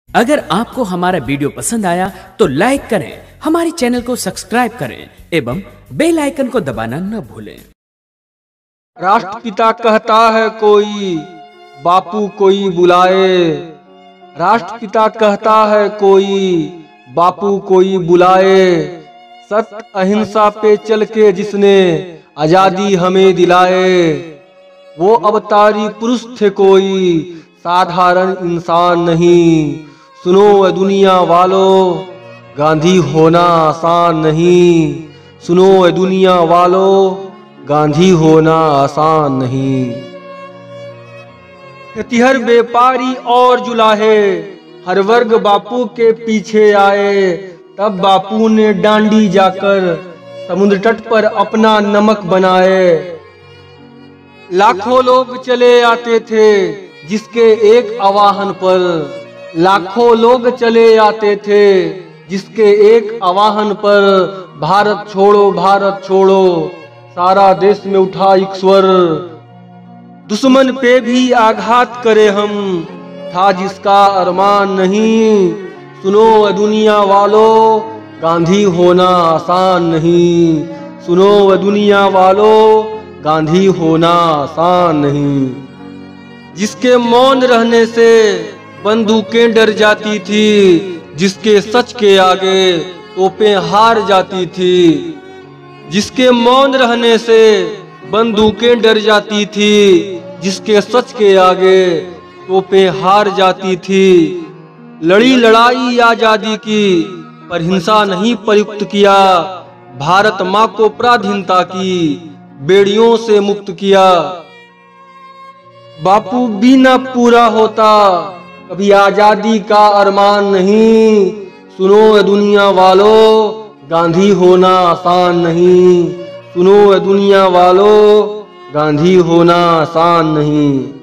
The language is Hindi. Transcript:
अगर आपको हमारा वीडियो पसंद आया तो लाइक करें, हमारे चैनल को सब्सक्राइब करें एवं बेल आइकन को दबाना न भूलें। राष्ट्रपिता कहता है कोई, बापू कोई बुलाए। राष्ट्रपिता कहता है कोई, बापू कोई बुलाए। सत्य अहिंसा पे चल के जिसने आजादी हमें दिलाए, वो अवतारी पुरुष थे कोई, साधारण इंसान नहीं। सुनो ए दुनिया वालों, गांधी होना आसान नहीं। सुनो ए दुनिया वालों, गांधी होना आसान नहीं। खेतिहर व्यापारी और जुलाहे हर वर्ग बापू के पीछे आए। तब बापू ने डांडी जाकर समुद्र तट पर अपना नमक बनाए। लाखों लोग चले आते थे जिसके एक आवाहन पर। लाखों लोग चले आते थे जिसके एक आवाहन पर। भारत छोड़ो, भारत छोड़ो, सारा देश में उठा एक स्वर। दुश्मन पे भी आघात करे हम, था जिसका अरमान नहीं। सुनो ए दुनिया वालों, गांधी होना आसान नहीं। सुनो ए दुनिया वालों, गांधी होना आसान नहीं। जिसके मौन रहने से बंदूकें डर जाती थी, जिसके सच के आगे तोपें हार जाती थी। जिसके मौन रहने से बंदूकें डर जाती थी, जिसके सच के आगे तोपें हार जाती थी। लड़ी लड़ाई आजादी की, पर हिंसा नहीं प्रयुक्त किया। भारत माँ को पराधीनता की बेड़ियों से मुक्त किया। बापू भी न पूरा होता कभी आजादी का अरमान नहीं। सुनो ए दुनिया वालों, गांधी होना आसान नहीं। सुनो ए दुनिया वालों, गांधी होना आसान नहीं।